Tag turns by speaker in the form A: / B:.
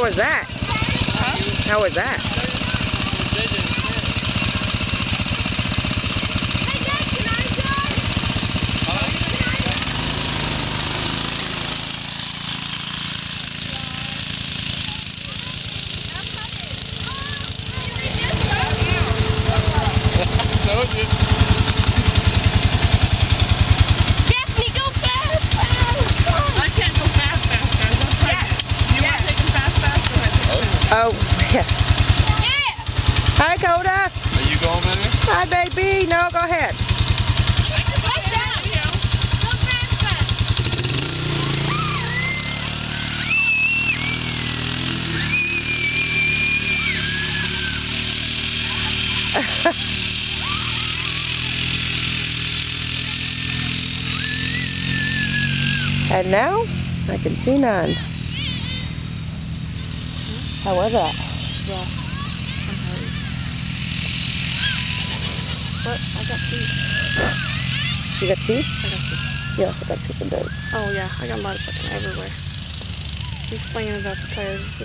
A: was that?
B: Huh?
A: How was that?
C: Hey Dad, can I drive?
B: Told you.
C: Daphne, go fast, fast!
B: I can't go fast, guys. I'm pregnant. Do you want to take them fast? Go ahead.
A: Oh, yeah.
C: Yeah!
A: Hi, Coda.
B: Are you going, Minnie?
A: Hi, baby. No, go ahead.
C: Like that! Go fast, fast!
A: And now, I can see none. How was that?
B: Yeah.
A: What? I got teeth. You got teeth?
B: I got teeth.
A: Yes, I got teeth and dirt.
B: Oh yeah, I got mud fucking everywhere. He's playing about the tires.